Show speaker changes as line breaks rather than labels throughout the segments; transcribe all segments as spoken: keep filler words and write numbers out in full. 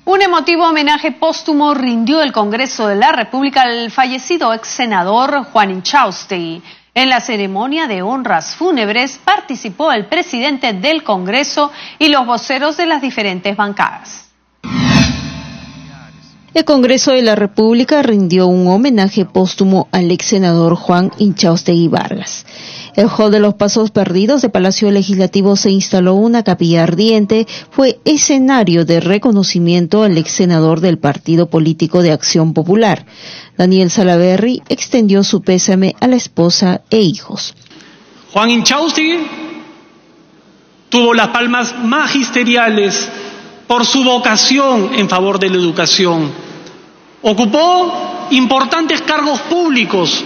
Un emotivo homenaje póstumo rindió el Congreso de la República al fallecido ex senador Juan Inchaustegui. En la ceremonia de honras fúnebres participó el presidente del Congreso y los voceros de las diferentes bancadas.
El Congreso de la República rindió un homenaje póstumo al ex senador Juan Inchaustegui Vargas. El hall de los Pasos Perdidos de Palacio Legislativo se instaló una capilla ardiente, fue escenario de reconocimiento al ex senador del Partido Político de Acción Popular. Daniel Salaverry extendió su pésame a la esposa e hijos.
Juan Inchaustegui tuvo las palmas magisteriales por su vocación en favor de la educación. Ocupó importantes cargos públicos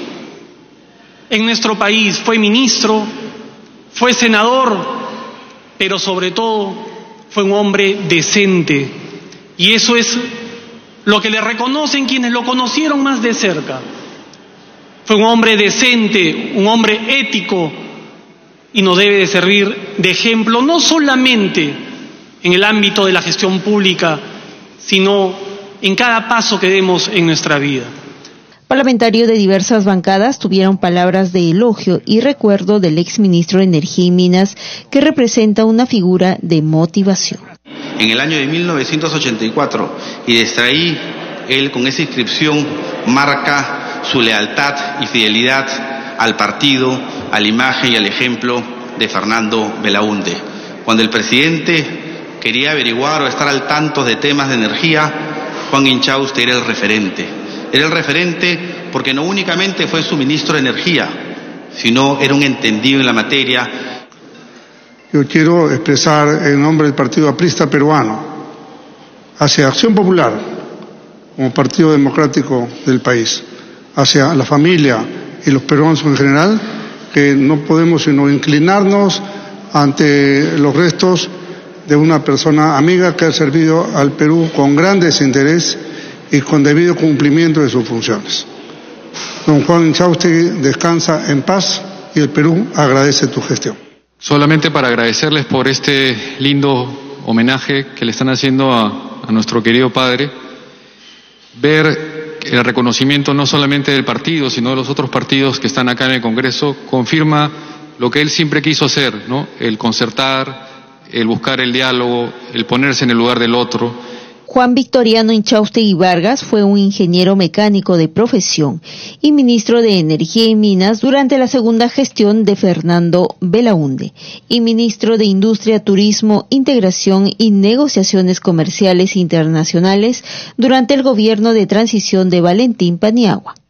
en nuestro país, fue ministro, fue senador, pero sobre todo fue un hombre decente. Y eso es lo que le reconocen quienes lo conocieron más de cerca. Fue un hombre decente, un hombre ético, y nos debe de servir de ejemplo no solamente en el ámbito de la gestión pública, sino en cada paso que demos en nuestra vida.
Parlamentarios de diversas bancadas tuvieron palabras de elogio y recuerdo del exministro de Energía y Minas, que representa una figura de motivación.
En el año de mil novecientos ochenta y cuatro, y desde ahí, él con esa inscripción marca su lealtad y fidelidad al partido, a la imagen y al ejemplo de Fernando Belaúnde. Cuando el presidente quería averiguar o estar al tanto de temas de energía, Juan Inchaustegui era el referente. Era el referente porque no únicamente fue su ministro de Energía, sino era un entendido en la materia.
Yo quiero expresar en nombre del Partido Aprista Peruano, hacia Acción Popular, como Partido Democrático del país, hacia la familia y los peruanos en general, que no podemos sino inclinarnos ante los restos de una persona amiga que ha servido al Perú con gran desinterés y con debido cumplimiento de sus funciones. Don Juan Inchaustegui, descansa en paz y el Perú agradece tu gestión.
Solamente para agradecerles por este lindo homenaje que le están haciendo a, a nuestro querido padre, ver el reconocimiento no solamente del partido, sino de los otros partidos que están acá en el Congreso, confirma lo que él siempre quiso hacer, ¿no? El concertar, el buscar el diálogo, el ponerse en el lugar del otro.
Juan Victoriano Inchaustegui Vargas fue un ingeniero mecánico de profesión y ministro de Energía y Minas durante la segunda gestión de Fernando Belaúnde y ministro de Industria, Turismo, Integración y Negociaciones Comerciales Internacionales durante el gobierno de transición de Valentín Paniagua.